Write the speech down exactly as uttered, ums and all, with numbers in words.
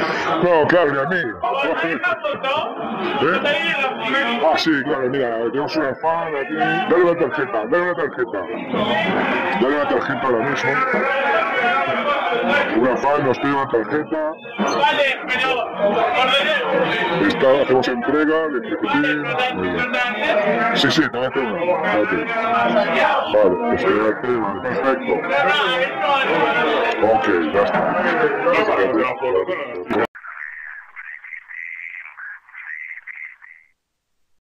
No, claro, ni a mí. ¿Eh? Ah, sí, claro, mira, tenemos una fan aquí. Dale una tarjeta, dale una tarjeta. Dale una tarjeta ahora mismo. Una fan nos pide una tarjeta. Vale, pero Está, hacemos entrega de FRIKITEAM. Sí, sí, también tengo una. Vale, pues que ya tengo, perfecto. Ok, ya está.